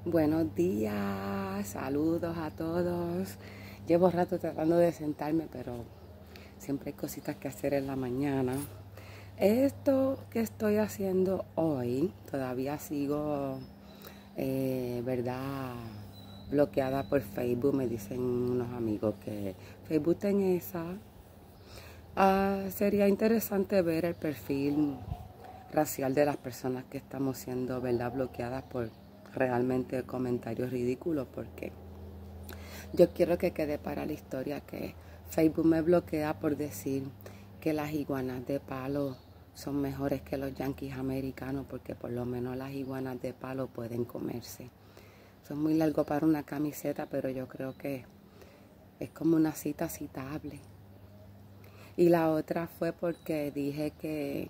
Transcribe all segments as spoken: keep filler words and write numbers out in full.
Buenos días, saludos a todos. Llevo rato tratando de sentarme, pero siempre hay cositas que hacer en la mañana. Esto que estoy haciendo hoy, todavía sigo, eh, ¿verdad? Bloqueada por Facebook. Me dicen unos amigos que Facebook tiene esa. Ah, sería interesante ver el perfil racial de las personas que estamos siendo, ¿verdad?, bloqueadas por realmente comentarios ridículos, porque yo quiero que quede para la historia que Facebook me bloquea por decir que las iguanas de palo son mejores que los yanquis americanos, porque por lo menos las iguanas de palo pueden comerse. Son muy largo para una camiseta, pero yo creo que es como una cita citable. Y la otra fue porque dije que,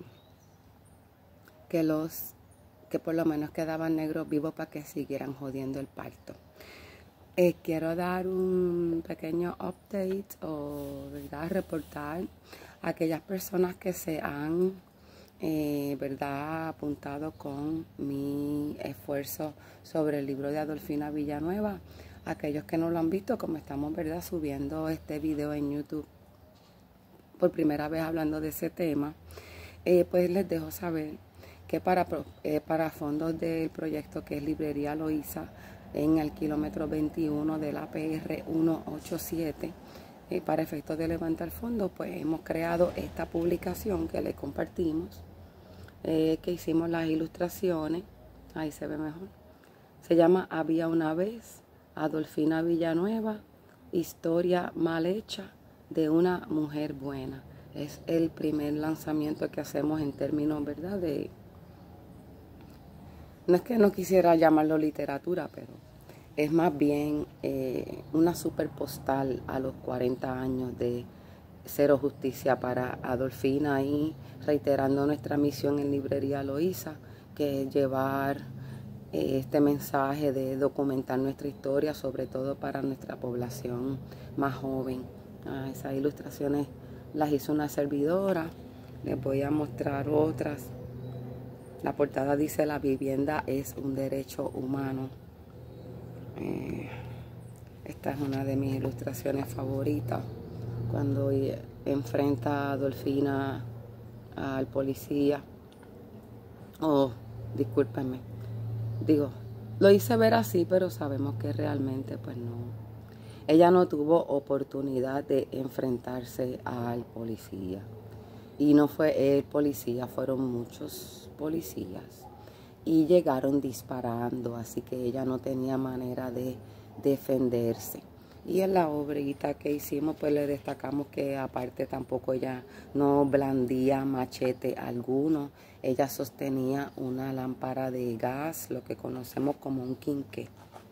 que los que por lo menos quedaban negros vivos para que siguieran jodiendo el parto. Eh, quiero dar un pequeño update o, ¿verdad?, reportar a aquellas personas que se han, eh, ¿verdad?, apuntado con mi esfuerzo sobre el libro de Adolfina Villanueva. Aquellos que no lo han visto, como estamos, ¿verdad?, subiendo este video en YouTube por primera vez hablando de ese tema, eh, pues les dejo saber que para, eh, para fondos del proyecto que es Librería Loíza, en el kilómetro veintiuno de la P R ciento ochenta y siete, eh, para efectos de levantar fondos, pues hemos creado esta publicación que les compartimos, eh, que hicimos las ilustraciones. Ahí se ve mejor. Se llama Había una vez, Adolfina Villanueva, historia mal hecha de una mujer buena. Es el primer lanzamiento que hacemos en términos, ¿verdad?, de... No es que no quisiera llamarlo literatura, pero es más bien eh, una super postal a los cuarenta años de Cero Justicia para Adolfina, y reiterando nuestra misión en Librería Loíza, que es llevar eh, este mensaje de documentar nuestra historia, sobre todo para nuestra población más joven. Ah, esas ilustraciones las hizo una servidora. Les voy a mostrar otras. La portada dice: la vivienda es un derecho humano. Eh, esta es una de mis ilustraciones favoritas, cuando enfrenta a Adolfina al policía. Oh, discúlpenme. Digo, lo hice ver así, pero sabemos que realmente pues no. Ella no tuvo oportunidad de enfrentarse al policía. Y no fue el policía, fueron muchos policías. Y llegaron disparando, así que ella no tenía manera de defenderse. Y en la obrita que hicimos, pues le destacamos que aparte tampoco ella no blandía machete alguno. Ella sostenía una lámpara de gas, lo que conocemos como un quinqué.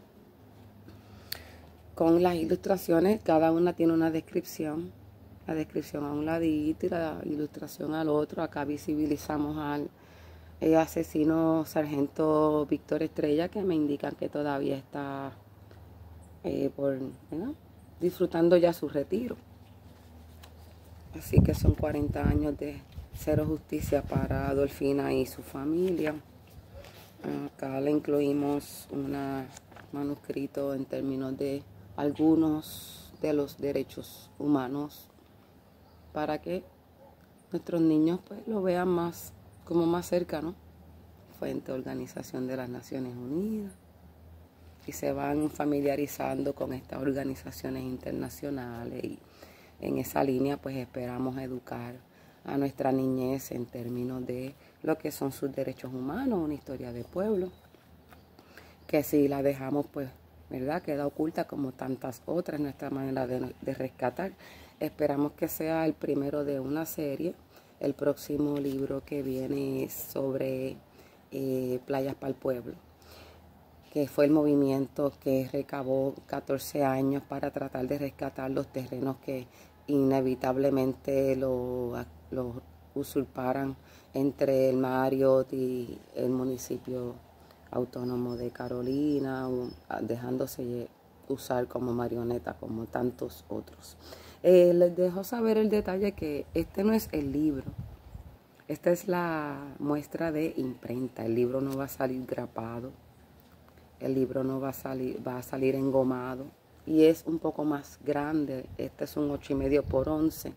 Con las ilustraciones, cada una tiene una descripción. La descripción a un ladito y la ilustración al otro. Acá visibilizamos al el asesino sargento Víctor Estrella, que me indican que todavía está eh, por, ¿no?, disfrutando ya su retiro. Así que son cuarenta años de Cero Justicia para Adolfina y su familia. Acá le incluimos un manuscrito en términos de algunos de los derechos humanos, para que nuestros niños pues lo vean más, como más cerca, ¿no? Fuente Organización de las Naciones Unidas, y se van familiarizando con estas organizaciones internacionales, y en esa línea pues esperamos educar a nuestra niñez en términos de lo que son sus derechos humanos, una historia de pueblo, que si la dejamos pues, ¿verdad?, queda oculta como tantas otras, nuestra manera de, de rescatar. Esperamos que sea el primero de una serie. El próximo libro que viene es sobre eh, Playas para el Pueblo, que fue el movimiento que recabó catorce años para tratar de rescatar los terrenos que inevitablemente lo, lo usurparan entre el Marriott y el municipio autónomo de Carolina, dejándose usar como marioneta, como tantos otros. Eh, les dejo saber el detalle que este no es el libro. Esta es la muestra de imprenta. El libro no va a salir grapado. el libro no va a salir, va a salir engomado. Y es un poco más grande. Este es un ocho y medio por once.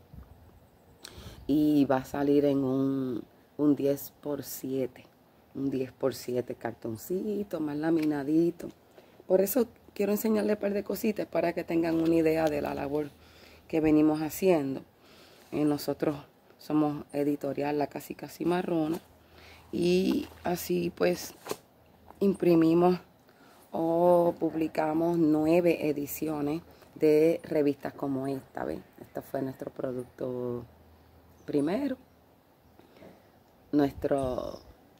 Y va a salir en un, un diez por siete. Un diez por siete cartoncito, más laminadito. Por eso quiero enseñarles un par de cositas para que tengan una idea de la labor que venimos haciendo. Eh, nosotros somos editorial La Casica Cimarrona. Y así pues imprimimos o publicamos nueve ediciones de revistas como esta, ¿ven? Este fue nuestro producto primero. Nuestro...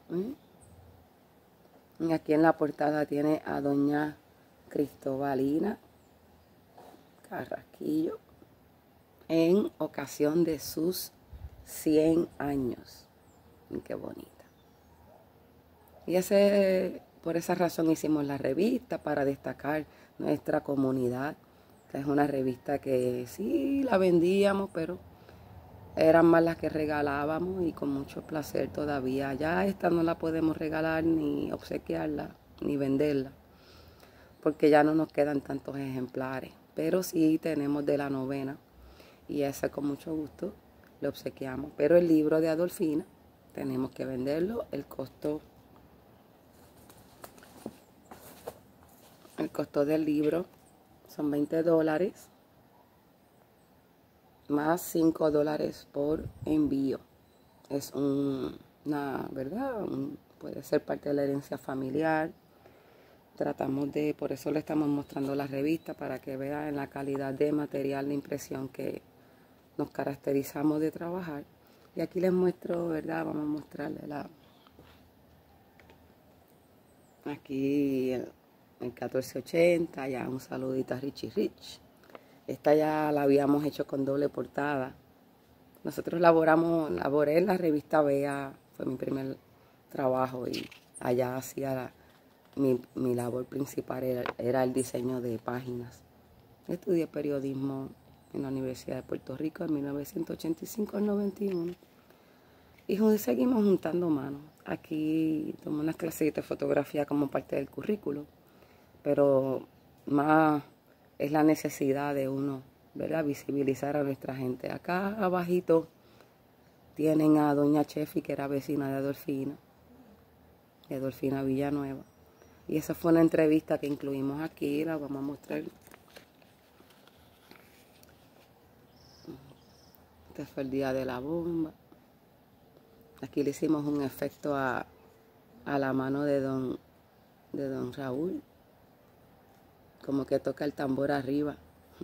¿eh? Aquí en la portada tiene a doña Cristobalina Carrasquillo en ocasión de sus cien años. Qué bonita. Y ese, por esa razón hicimos la revista, para destacar nuestra comunidad, que es una revista que sí la vendíamos, pero eran más las que regalábamos y con mucho placer todavía. Ya esta no la podemos regalar ni obsequiarla, ni venderla, porque ya no nos quedan tantos ejemplares. Pero sí tenemos de la novena y ese con mucho gusto lo obsequiamos. Pero el libro de Adolfina tenemos que venderlo. El costo... El costo del libro son veinte dólares más cinco dólares por envío. Es un, una, ¿verdad? Un, puede ser parte de la herencia familiar. Tratamos de, por eso le estamos mostrando la revista, para que vean la calidad de material de impresión que nos caracterizamos de trabajar. Y aquí les muestro, ¿verdad? Vamos a mostrarle la... Aquí... El, el catorce ochenta, ya un saludito a Richie Rich. Esta ya la habíamos hecho con doble portada. Nosotros laboramos, laboré en la revista Bea, fue mi primer trabajo, y allá hacía la, mi, mi labor principal era, era el diseño de páginas. Estudié periodismo en la Universidad de Puerto Rico en mil novecientos ochenta y cinco al noventa y uno. Y seguimos juntando manos. Aquí tomé unas clases de fotografía como parte del currículo, pero más es la necesidad de uno, ¿verdad?, visibilizar a nuestra gente. Acá abajito tienen a doña Chefi, que era vecina de Adolfina, de Adolfina Villanueva. Y esa fue una entrevista que incluimos aquí, la vamos a mostrar. Este fue el día de la bomba. Aquí le hicimos un efecto a, a la mano de don, de don Raúl, como que toca el tambor arriba.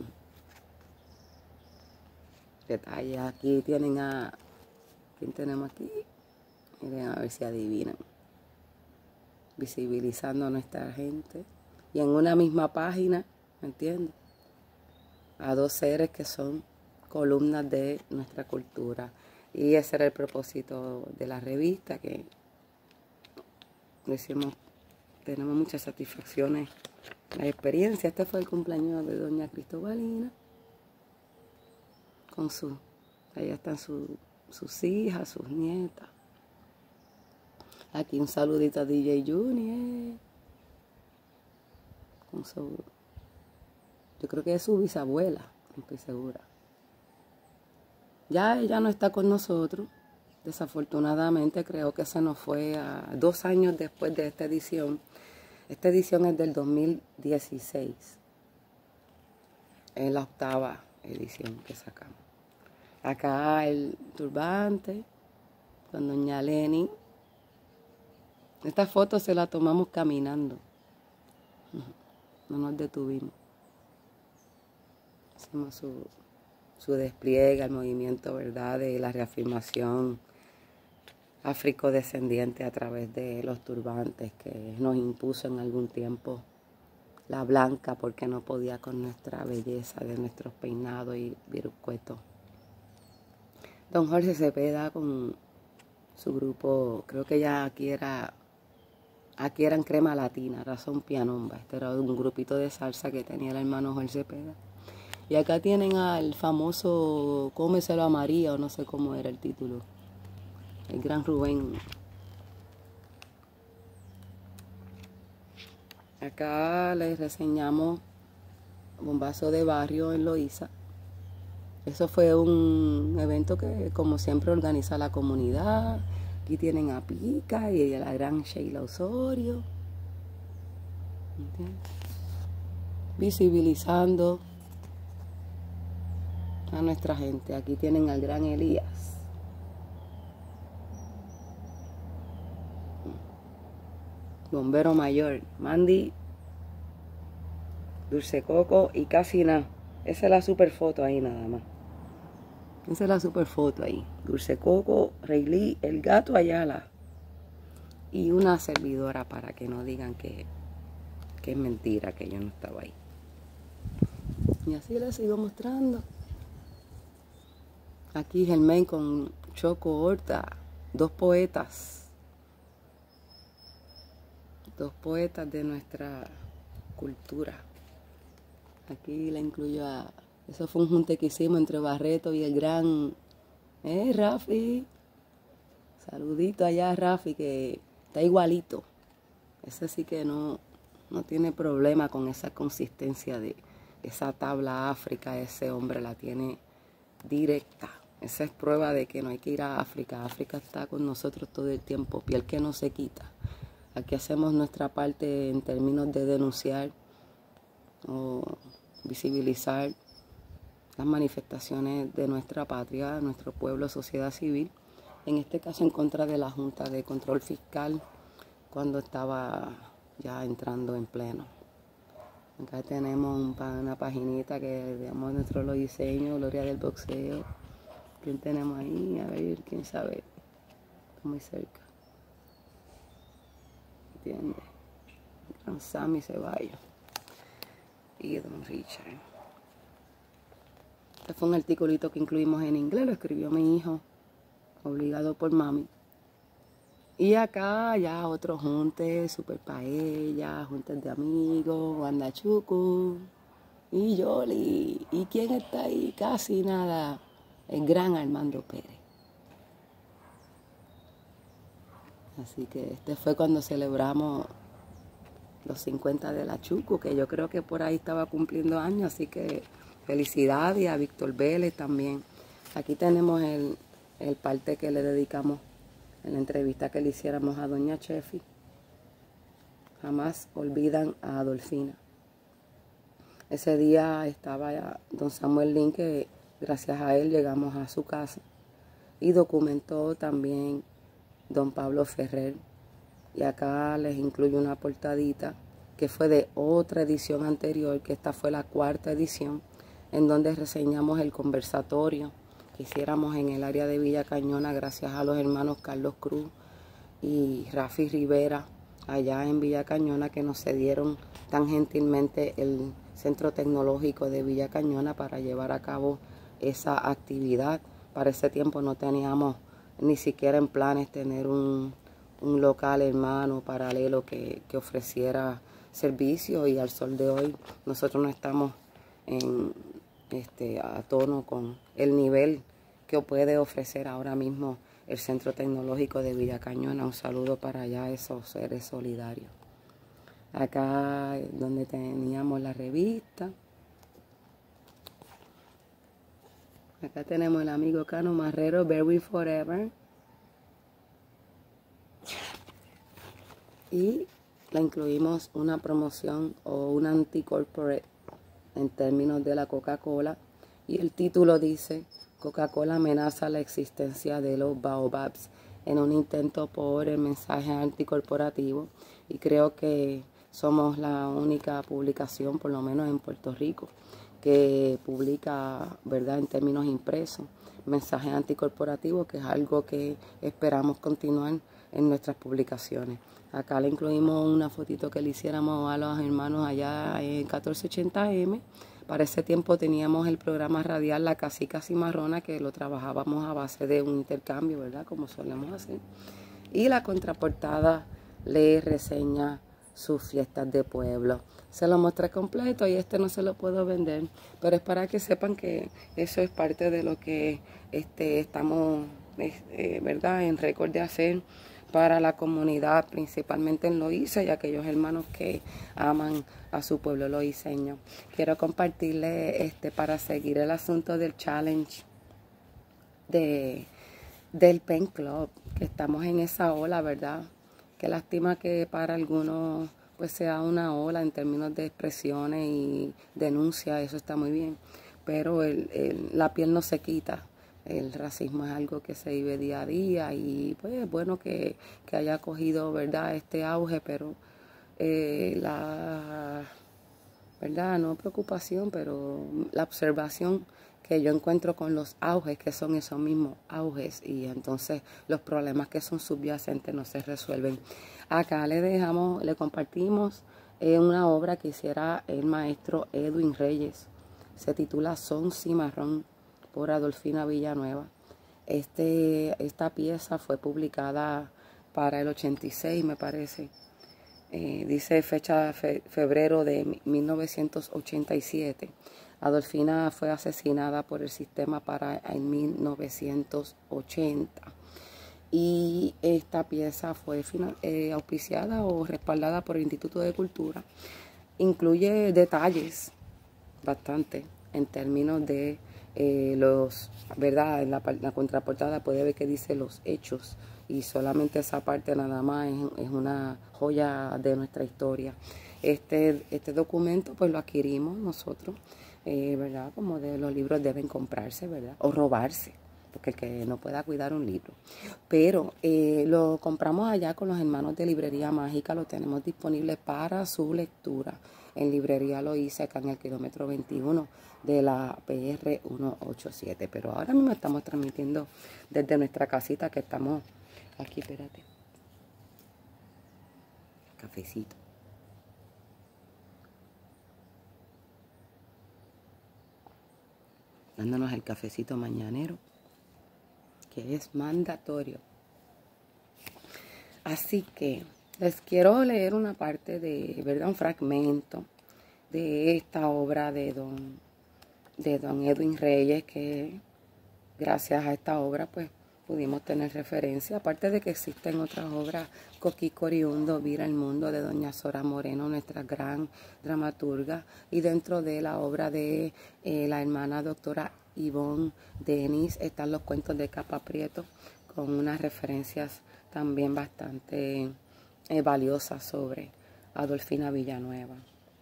Detalles. Aquí tienen a... ¿Quién tenemos aquí? Miren a ver si adivinan. Visibilizando a nuestra gente. Y en una misma página, ¿me entiendes? A dos seres que son columnas de nuestra cultura. Y ese era el propósito de la revista, que lo hicimos, tenemos muchas satisfacciones. La experiencia, este fue el cumpleaños de doña Cristobalina, con su, allá están su, sus hijas, sus nietas. Aquí un saludito a D J Junior, con su, yo creo que es su bisabuela, no estoy segura. Ya ella no está con nosotros, desafortunadamente. Creo que se nos fue a dos años después de esta edición. Esta edición es del dos mil dieciséis. Es la octava edición que sacamos. Acá el turbante con doña Leni. Esta foto se la tomamos caminando. No nos detuvimos. Hicimos su, su despliegue, el movimiento, ¿verdad?, de la reafirmación afrodescendiente a través de los turbantes que nos impuso en algún tiempo la blanca, porque no podía con nuestra belleza de nuestros peinados y virucuetos. Don Jorge Cepeda con su grupo, creo que ya aquí era, aquí eran Crema Latina, Razón Pianomba. Este era un grupito de salsa que tenía el hermano Jorge Cepeda. Y acá tienen al famoso Cómeselo a María, o no sé cómo era el título, el gran Rubén. Acá les reseñamos Bombazo de Barrio en Loíza. Eso fue un evento que, como siempre, organiza la comunidad. Aquí tienen a Pica y a la gran Sheila Osorio. ¿Entiendes? Visibilizando a nuestra gente. Aquí tienen al gran Elías. Bombero mayor. Mandy, Dulce Coco y casi nada. Esa es la super foto ahí nada más. Esa es la super foto ahí. Dulce Coco, Rayleigh, el gato Ayala. Y una servidora para que no digan que, que es mentira, que yo no estaba ahí. Y así les sigo mostrando. Aquí Germán con Choco Horta. Dos poetas. Dos poetas de nuestra cultura. Aquí la incluyo a... Eso fue un junte que hicimos entre Barreto y el gran... Eh, Rafi. Saludito allá a Rafi, que está igualito. Ese sí que no, no tiene problema con esa consistencia de esa tabla África. Ese hombre la tiene directa. Esa es prueba de que no hay que ir a África. África está con nosotros todo el tiempo. Piel que no se quita. Aquí hacemos nuestra parte en términos de denunciar o visibilizar las manifestaciones de nuestra patria, nuestro pueblo, sociedad civil, en este caso en contra de la Junta de Control Fiscal cuando estaba ya entrando en pleno. Acá tenemos un, una paginita que veamos nuestro lo diseño, Gloria del Boxeo. ¿Quién tenemos ahí? A ver, quién sabe. Está muy cerca. ¿Entiendes? Gran Sammy Ceballos y Don Richard. Este fue un articulito que incluimos en inglés, lo escribió mi hijo, obligado por mami. Y acá ya otro junte, super paella, juntes de amigos, Wanda Chucu y Yoli. ¿Y quién está ahí? Casi nada, el gran Armando Pérez. Así que este fue cuando celebramos los cincuenta de la Chucu, que yo creo que por ahí estaba cumpliendo años, así que felicidades, y a Víctor Vélez también. Aquí tenemos el, el parte que le dedicamos en la entrevista que le hiciéramos a doña Chefi. Jamás olvidan a Adolfina. Ese día estaba don Samuel Lin, que gracias a él llegamos a su casa, y documentó también don Pablo Ferrer. Y acá les incluyo una portadita que fue de otra edición anterior, que esta fue la cuarta edición, en donde reseñamos el conversatorio que hiciéramos en el área de Villa Cañona gracias a los hermanos Carlos Cruz y Rafi Rivera allá en Villa Cañona, que nos cedieron tan gentilmente el Centro Tecnológico de Villa Cañona para llevar a cabo esa actividad. Para ese tiempo no teníamos ni siquiera en planes tener un, un local hermano paralelo que, que ofreciera servicio, y al sol de hoy nosotros no estamos en, este, a tono con el nivel que puede ofrecer ahora mismo el Centro Tecnológico de Villa Cañona. Un saludo para allá, esos seres solidarios. Acá donde teníamos la revista. Acá tenemos el amigo Cano Marrero, Berry Forever. Y la incluimos una promoción o un anti-corporate en términos de la Coca-Cola. Y el título dice: Coca-Cola amenaza la existencia de los baobabs, en un intento por el mensaje anticorporativo. Y creo que somos la única publicación, por lo menos en Puerto Rico, que publica, ¿verdad?, en términos impresos, mensaje anticorporativo, que es algo que esperamos continuar en nuestras publicaciones. Acá le incluimos una fotito que le hiciéramos a los hermanos allá en catorce ochenta eme. Para ese tiempo teníamos el programa radial La Casica Cimarrona, que lo trabajábamos a base de un intercambio, ¿verdad?, como solemos hacer. Y la contraportada le reseña sus fiestas de pueblo. Se lo mostré completo y este no se lo puedo vender, pero es para que sepan que eso es parte de lo que este, estamos, eh, ¿verdad?, en récord de hacer para la comunidad, principalmente en Loíza y aquellos hermanos que aman a su pueblo loíceño. Quiero compartirle este para seguir el asunto del challenge de, del Pen Club, que estamos en esa ola, ¿verdad? Qué lástima que para algunos pues sea una ola en términos de expresiones y denuncia, eso está muy bien, pero el, el, la piel no se quita. El racismo es algo que se vive día a día y pues es bueno que, que haya cogido, ¿verdad?, este auge, pero eh, la, ¿verdad?, no preocupación, pero la observación que yo encuentro con los auges, que son esos mismos auges, y entonces los problemas que son subyacentes no se resuelven. Acá le dejamos, le compartimos eh, una obra que hiciera el maestro Edwin Reyes. Se titula Son Cimarrón, por Adolfina Villanueva. Este, esta pieza fue publicada para el ochenta y seis, me parece. Eh, dice fecha fe, febrero de mil novecientos ochenta y siete. Adolfina fue asesinada por el sistema para en mil novecientos ochenta. Y esta pieza fue final, eh, auspiciada o respaldada por el Instituto de Cultura. Incluye detalles bastante en términos de eh, los, ¿verdad? En la, la contraportada puede ver que dice los hechos y solamente esa parte nada más es, es una joya de nuestra historia. Este, este documento pues lo adquirimos nosotros, eh, ¿verdad? Como de los libros deben comprarse, ¿verdad? O robarse, porque el que no pueda cuidar un libro. Pero eh, lo compramos allá con los hermanos de Librería Mágica, lo tenemos disponible para su lectura. En Librería Loíza, acá en el kilómetro veintiuno de la P R ciento ochenta y siete. Pero ahora mismo estamos transmitiendo desde nuestra casita que estamos aquí, espérate. Cafecito. Dándonos el cafecito mañanero, que es mandatorio. Así que les quiero leer una parte de, ¿verdad? Un fragmento de esta obra de don, de don Edwin Reyes, que gracias a esta obra pues pudimos tener referencia, aparte de que existen otras obras, Coquí Coriundo, Vira el Mundo, de doña Sora Moreno, nuestra gran dramaturga, y dentro de la obra de eh, la hermana doctora Ivonne Denis están los cuentos de Capa Prieto, con unas referencias también bastante eh, valiosas sobre Adolfina Villanueva.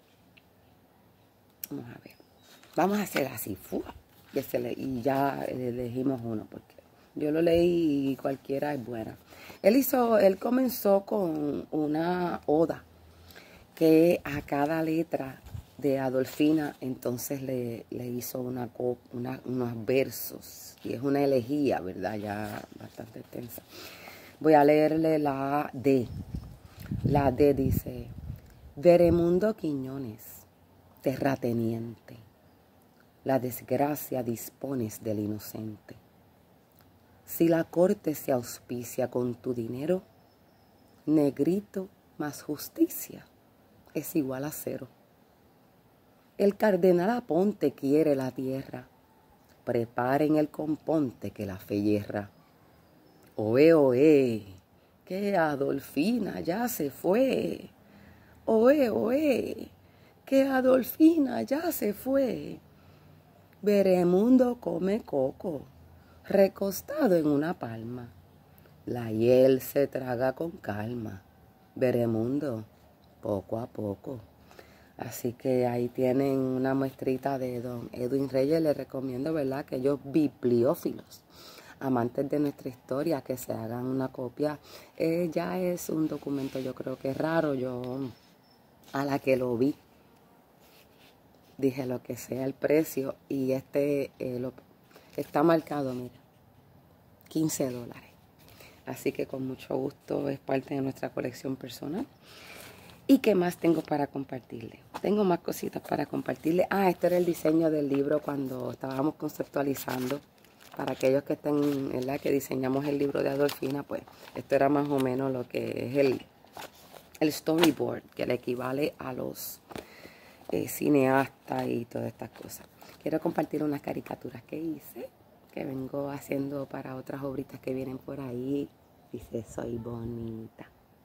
Vamos a ver. Vamos a hacer así. ¡Fua! Y, se le, y ya elegimos uno, porque yo lo leí y cualquiera es buena. Él hizo, él comenzó con una oda que a cada letra de Adolfina entonces le, le hizo una, una, unos versos. Y es una elegía, ¿verdad? Ya bastante extensa. Voy a leerle la D. La D dice: Veremundo Quiñones, terrateniente, la desgracia dispones del inocente. Si la corte se auspicia con tu dinero, negrito más justicia es igual a cero. El cardenal Aponte quiere la tierra, preparen el componte que la fe yerra. Oe, oe, que Adolfina ya se fue. Oe, oe, que Adolfina ya se fue. Veremundo come coco, recostado en una palma. La hiel se traga con calma. Veremundo, poco a poco. Así que ahí tienen una muestrita de don Edwin Reyes. Les recomiendo, ¿verdad?, que ellos bibliófilos, amantes de nuestra historia, que se hagan una copia. Eh, ya es un documento, yo creo que es raro. Yo, a la que lo vi, dije lo que sea el precio, y este eh, lo, está marcado, mira, quince dólares. Así que con mucho gusto es parte de nuestra colección personal. ¿Y qué más tengo para compartirle? Tengo más cositas para compartirle. Ah, este era el diseño del libro cuando estábamos conceptualizando. Para aquellos que estén, ¿verdad?, que diseñamos el libro de Adolfina, pues esto era más o menos lo que es el, el storyboard, que le equivale a los eh, cineastas y todas estas cosas. Quiero compartir unas caricaturas que hice, que vengo haciendo para otras obritas que vienen por ahí. Dice, soy bonita.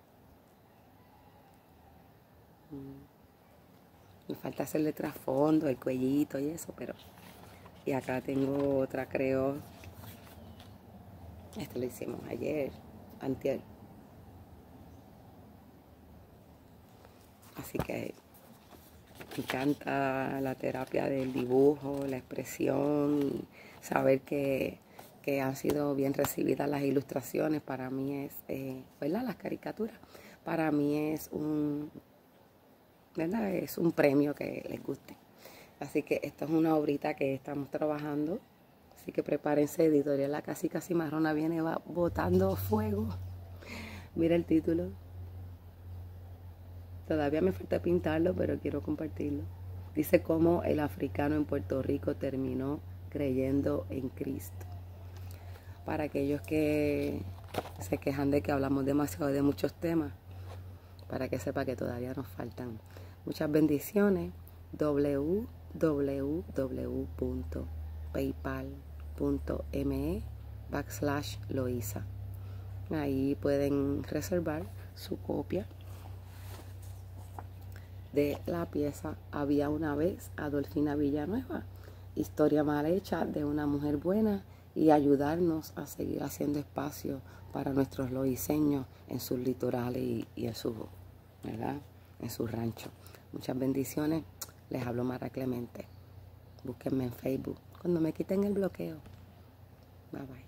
Me falta hacerle trasfondo, el cuellito y eso, pero... Y acá tengo otra, creo. Este lo hicimos ayer, antier. Así que me encanta la terapia del dibujo, la expresión, y saber que, que han sido bien recibidas las ilustraciones. Para mí es, eh, ¿verdad? Las caricaturas. Para mí es un, ¿verdad? Es un premio que les guste. Así que esta es una obrita que estamos trabajando. Así que prepárense, Editorial La Casica Cimarrona viene va botando fuego. Mira el título. Todavía me falta pintarlo, pero quiero compartirlo. Dice cómo el africano en Puerto Rico terminó creyendo en Cristo. Para aquellos que se quejan de que hablamos demasiado de muchos temas, para que sepa que todavía nos faltan muchas bendiciones. w w w punto paypal punto me backslash Loisa. Ahí pueden reservar su copia de la pieza Había una vez, Adolfina Villanueva, historia mal hecha de una mujer buena, y ayudarnos a seguir haciendo espacio para nuestros loiseños en sus litorales y, y en su, ¿verdad? En su rancho. Muchas bendiciones. Les hablo Mara Clemente. Búsquenme en Facebook cuando me quiten el bloqueo. Bye bye.